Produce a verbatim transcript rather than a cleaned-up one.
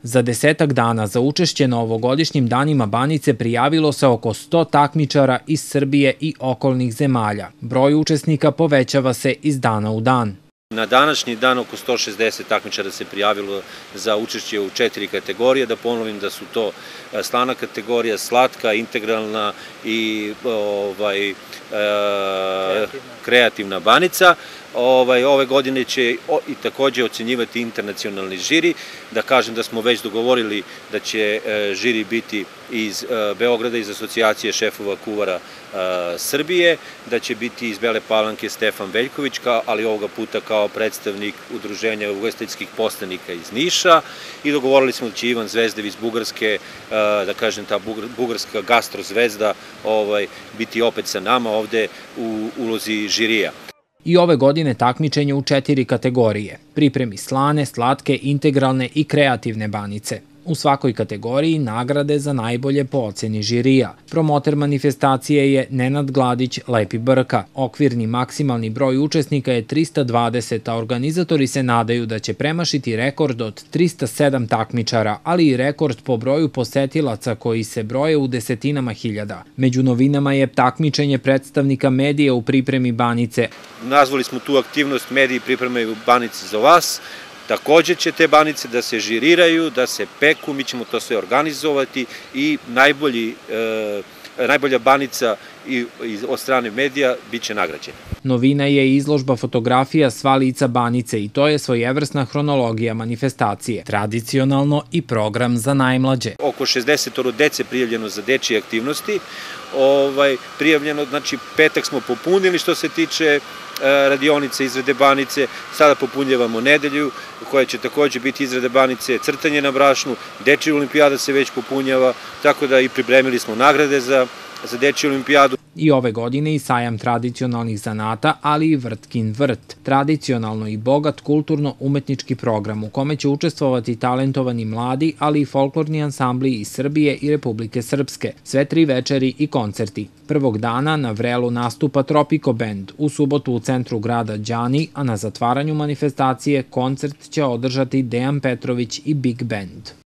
Za desetak dana za učešće na ovogodišnjim danima Banjice prijavilo se oko sto takmičara iz Srbije i okolnih zemalja. Broj učesnika povećava se iz dana u dan. Na današnji dan oko sto šezdeset takmičara se prijavilo za učešće u četiri kategorije. Da ponovim da su to slana kategorija, slatka, integralna i ovaj, e, kreativna banica. Ovaj, ove godine će i takođe ocenjivati internacionalni žiri. Da kažem da smo već dogovorili da će žiri biti iz Beograda, iz Asocijacije šefova kuvara Srbije, da će biti iz Bele Palanke Stefan Veljković, ali ovoga puta kao predstavnik udruženja ugostiteljskih poslanika iz Niša, i dogovorili smo da će Ivan Zvezdev iz Bugarske, da kažem ta bugarska gastrozvezda, ovaj, biti opet sa nama ovde u ulozi žirija. I ove godine takmičenje u četiri kategorije: pripremi slane, slatke, integralne i kreativne banice. U svakoj kategoriji nagrade za najbolje po oceni žirija. Promoter manifestacije je Nenad Gladić Lepi Brka. Okvirni maksimalni broj učesnika je trista dvadeset, a organizatori se nadaju da će premašiti rekord od trista sedam takmičara, ali i rekord po broju posetilaca koji se broje u desetinama hiljada. Među novinama je takmičenje predstavnika medija u pripremi banice. Nazvali smo tu aktivnost mediji pripremaju banice za vas. Takođe će te banice da se žiriraju, da se peku, mi ćemo to sve organizovati i najbolji, e, najbolja banica i, i od strane medija bit će nagrađena. Novina je izložba fotografija sva lica banice i to je svojevrsna hronologija manifestacije, tradicionalno i program za najmlađe. Oko šezdeset dece prijavljeno za dečije aktivnosti, ovaj, prijavljeno, znači petak smo popunili što se tiče radionice, izrade banice, sada popunjavamo nedelju koja će takođe biti izrade banice, crtanje na brašnu, dečija olimpijada se već popunjava, tako da i pripremili smo nagrade za, za dečiju olimpijadu. I ove godine i sajam tradicionalnih zanata, ali i Vrtkin vrt, tradicionalno i bogat kulturno-umetnički program u kome će učestvovati talentovani mladi, ali i folklorni ansambli iz Srbije i Republike Srpske, sve tri večeri i koncerti. Prvog dana na vrelu nastupa Tropiko bend, u subotu u centru grada Đani, a na zatvaranju manifestacije koncert će održati Dejan Petrović i Big Band.